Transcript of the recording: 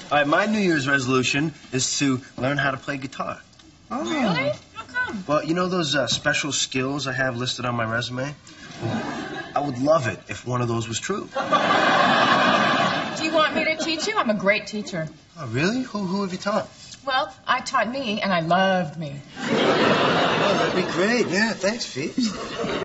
All right, my New Year's resolution is to learn how to play guitar. Oh. Really? How come? Well, you know those special skills I have listed on my resume? I would love it if one of those was true. Do you want me to teach you? I'm a great teacher. Oh, really? Who have you taught? Well, I taught me, and I loved me. Oh, that'd be great. Yeah, thanks, Pete.